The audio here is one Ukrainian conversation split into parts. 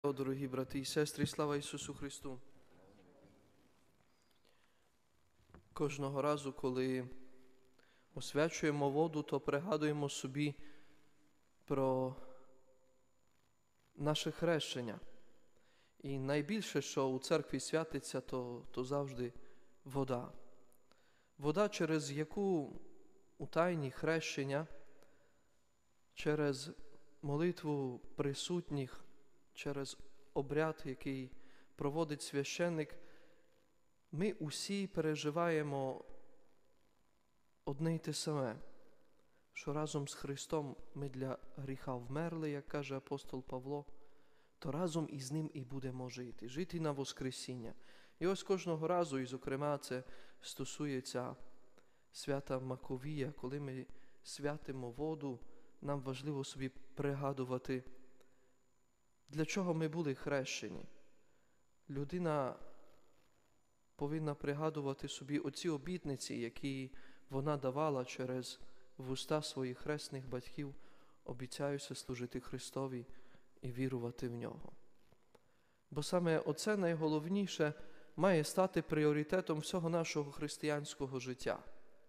Дорогі брати і сестри, слава Ісусу Христу! Кожного разу, коли освячуємо воду, то пригадуємо собі про наше хрещення. І найбільше, що у церкві святиться, то завжди вода. Вода, через яку у тайні хрещення, через молитву присутніх, через обряд, який проводить священник, ми усі переживаємо одне й те саме, що разом з Христом ми для гріха вмерли, як каже апостол Павло, то разом із Ним і будемо жити на Воскресіння. І ось кожного разу, і зокрема це стосується свята Маковія, коли ми святимо воду, нам важливо собі пригадувати, для чого ми були хрещені. Людина повинна пригадувати собі оці обітниці, які вона давала через вуста своїх хресних батьків, обіцяюся служити Христові і вірувати в Нього. Бо саме оце найголовніше має стати пріоритетом всього нашого християнського життя.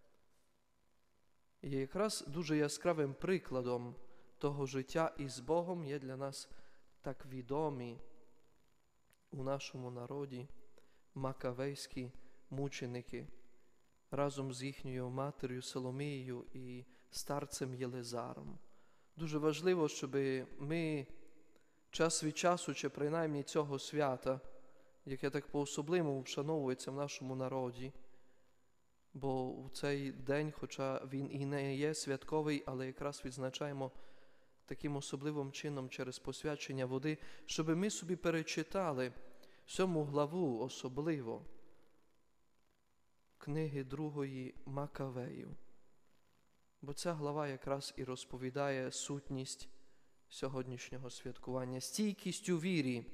І якраз дуже яскравим прикладом того життя із Богом є для нас так відомі у нашому народі макавейські мученики разом з їхньою матір'ю Соломією і старцем Єлизаром. Дуже важливо, щоб ми час від часу, чи принаймні цього свята, яке так по-особливому вшановується в нашому народі, бо у цей день, хоча він і не є святковий, але якраз відзначаємо таким особливим чином через посвячення води, щоб ми собі перечитали 7 главу особливо книги 2 Макавеїв. Бо ця глава якраз і розповідає сутність сьогоднішнього святкування. Стійкість у вірі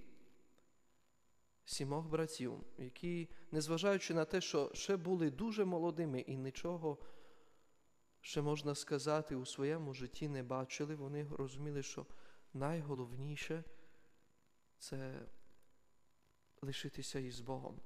7 братів, які, незважаючи на те, що ще були дуже молодими і нічого, ще можна сказати, у своєму житті не бачили, вони розуміли, що найголовніше – це лишитися із Богом,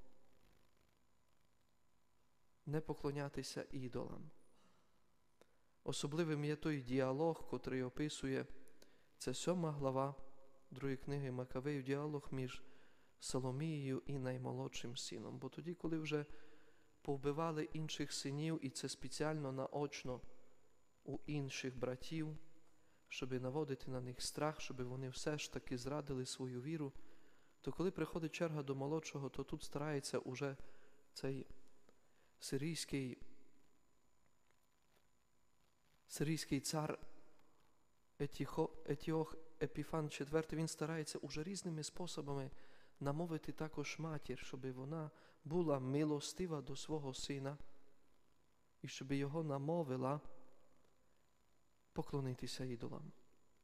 не поклонятися ідолам. Особливим є той діалог, котрий описує, це 7 глава 2 книги Макавеїв, діалог між Соломією і наймолодшим сином. Бо тоді, коли вже повбивали інших синів, і це спеціально наочно у інших братів, щоб наводити на них страх, щоб вони все ж таки зрадили свою віру, то коли приходить черга до молодшого, то тут старається уже цей сирійський цар Етіох Епіфан IV, він старається уже різними способами намовити також матір, щоб вона була милостива до свого сина і щоб його намовила поклонитися ідолам.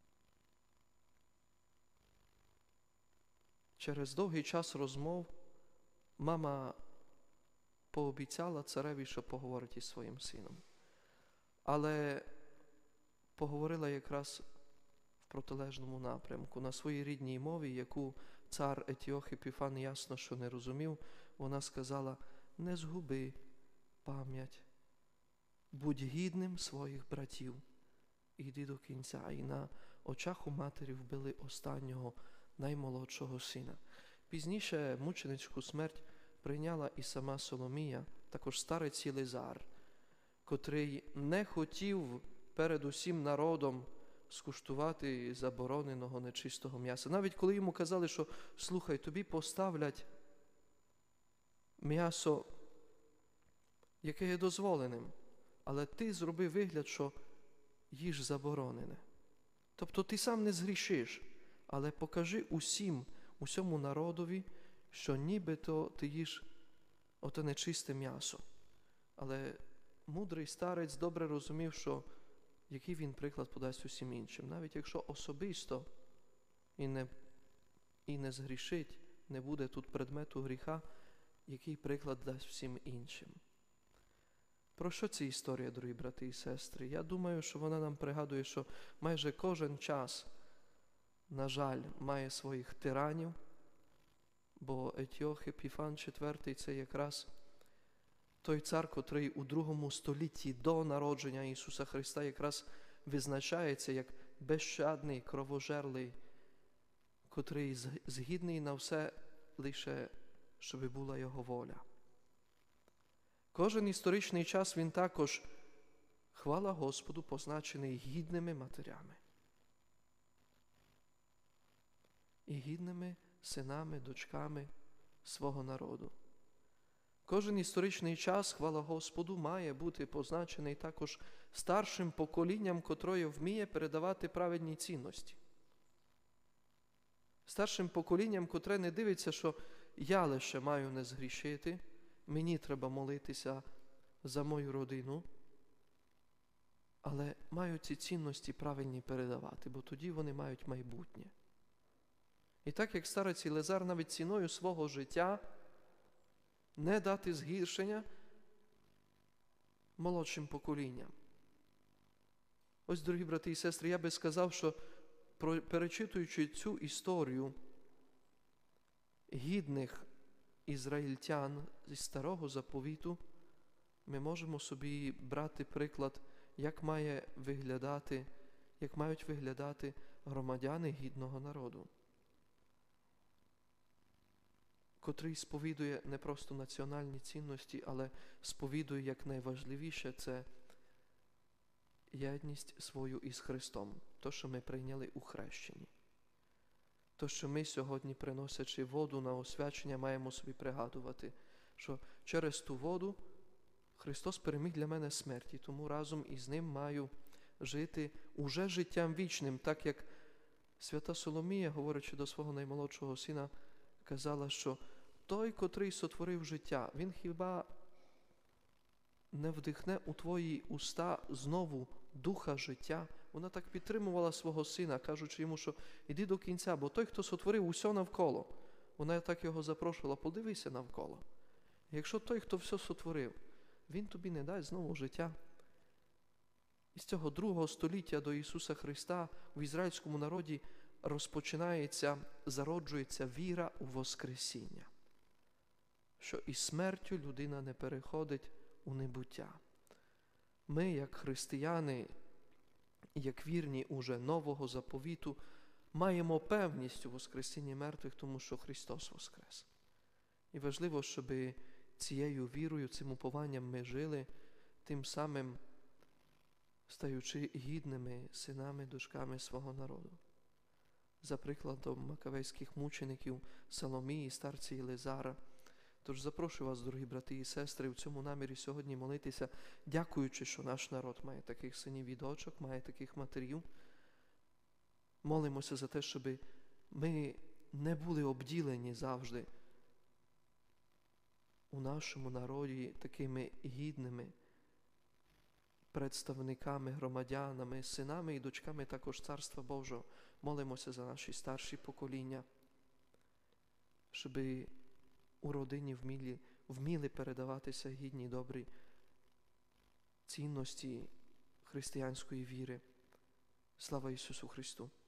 Через довгий час розмов мама пообіцяла цареві, що поговорить із своїм сином. Але поговорила якраз в протилежному напрямку. На своїй рідній мові, яку цар Етіох Епіфан ясно, що не розумів, вона сказала: «Не згуби пам'ять, будь гідним своїх братів, іди до кінця». І на очах у матері вбили останнього, наймолодшого сина. Пізніше мученицьку смерть прийняла і сама Соломія, також старець Єлизар, котрий не хотів перед усім народом скуштувати забороненого нечистого м'яса. Навіть коли йому казали, що «слухай, тобі поставлять м'ясо, яке є дозволеним, але ти зроби вигляд, що їж заборонене». Тобто ти сам не згрішиш, але покажи усьому народові, що нібито ти їш оте нечисте м'ясо. Але мудрий старець добре розумів, що який він приклад подасть усім іншим. Навіть якщо особисто і не згрішить, не буде тут предмету гріха, який приклад дасть всім іншим. Про що ця історія, дорогі брати і сестри? Я думаю, що вона нам пригадує, що майже кожен час на жаль, має своїх тиранів, бо Етіох Епіфан IV – це якраз той цар, котрий у 2 столітті до народження Ісуса Христа якраз визначається як безщадний, кровожерлий, котрий згідний на все лише, щоб була його воля. Кожен історичний час він також, хвала Господу, позначений гідними матерями. І гідними синами, дочками свого народу. Кожен історичний час, хвала Господу, має бути позначений також старшим поколінням, котре вміє передавати праведні цінності. Старшим поколінням, котре не дивиться, що я лише маю не згрішити, мені треба молитися за мою родину, але маю ці цінності правильні передавати, бо тоді вони мають майбутнє. І так, як старець Єлизар навіть ціною свого життя не дати згіршення молодшим поколінням. Ось, дорогі брати і сестри, я би сказав, що перечитуючи цю історію гідних ізраїльтян зі Старого Заповіту, ми можемо собі брати приклад, як мають виглядати громадяни гідного народу, котрий сповідує не просто національні цінності, але сповідує, як найважливіше, це єдність свою із Христом, то, що ми прийняли у хрещенні. То, що ми сьогодні, приносячи воду на освячення, маємо собі пригадувати, що через ту воду Христос переміг для мене смерті, тому разом із Ним маю жити уже життям вічним, так як свята Соломія, говорячи до свого наймолодшого сина, казала, що той, котрий сотворив життя, він хіба не вдихне у твої уста знову духа життя? Вона так підтримувала свого сина, кажучи йому, що іди до кінця, бо той, хто сотворив усе навколо, вона так його запрошувала, подивися навколо. Якщо той, хто все сотворив, він тобі не дасть знову життя. І з цього 2 століття до Ісуса Христа в ізраїльському народі зароджується віра у Воскресіння, що із смертю людина не переходить у небуття. Ми, як християни, як вірні уже Нового Заповіту, маємо певність у Воскресінні мертвих, тому що Христос воскрес. І важливо, щоб цією вірою, цим упованням ми жили, тим самим стаючи гідними синами, дочками свого народу. За прикладом макавейських мучеників Соломії, старця Єлизара. Тож запрошую вас, дорогі брати і сестри, в цьому намірі сьогодні молитися, дякуючи, що наш народ має таких синів і дочок, має таких матерів. Молимося за те, щоб ми не були обділені завжди у нашому народі такими гідними представниками, громадянами, синами і дочками також Царства Божого. Молимося за наші старші покоління, щоб у родині вміли передаватися гідні, добрі цінності християнської віри. Слава Ісусу Христу!